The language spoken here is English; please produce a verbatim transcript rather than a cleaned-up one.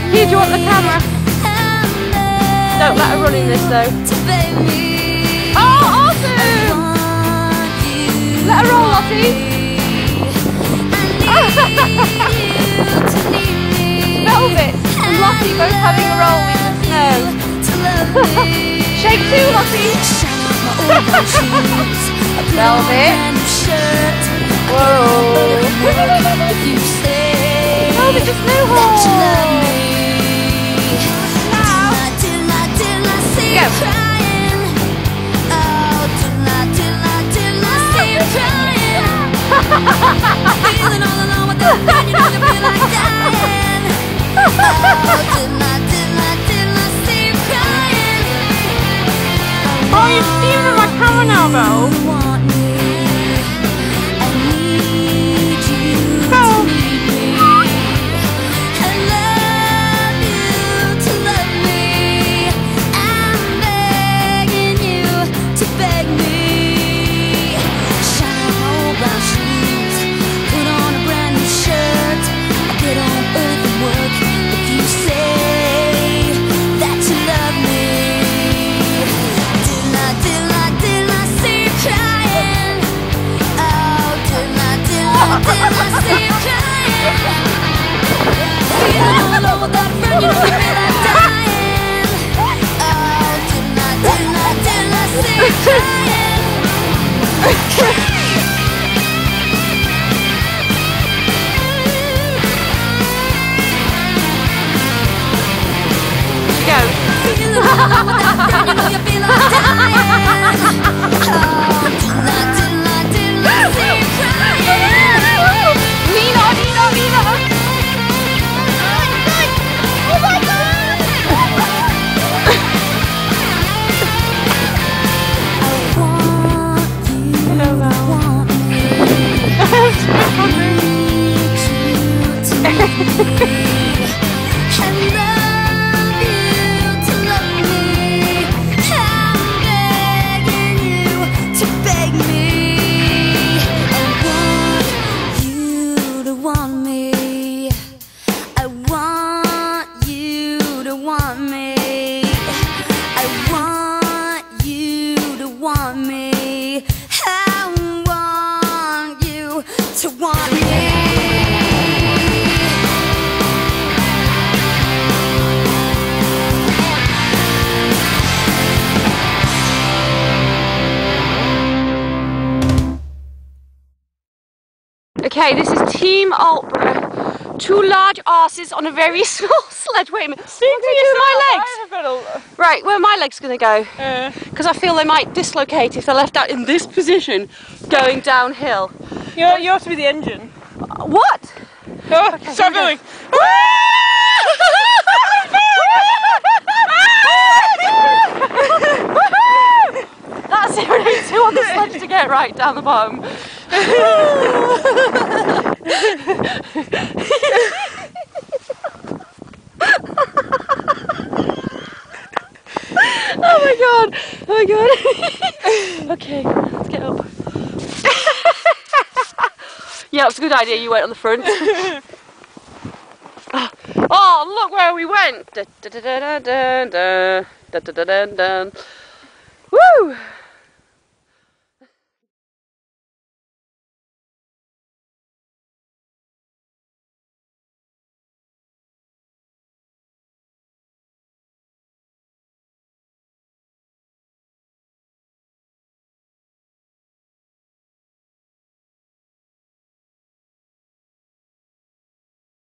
Here, do you want the camera? Don't let her run in this though. Oh, awesome! Let her roll, Lottie. Velvet and Lottie both having a roll in the snow. Shake too, Lottie. Velvet. Whoa. Velvet just snow hole. Go. Oh, you're steaming my camera now, Velv. Okay, this is Team Altborough. Two large arses on a very small sledge. Wait a minute. Speak to my legs. Right, where are my legs going to go? Because uh. I feel they might dislocate if they're left out in this position, going downhill. You you have to be the engine. Uh, what? Oh, okay, start filming. That's it. We need two on the sledge to get right down the bottom. Oh my god! Oh my god! Okay, let's get up. Yeah, it was a good idea you went on the front. Oh, look where we went! Da, da, da, da, da, da, da, da, da, da, da. Woo!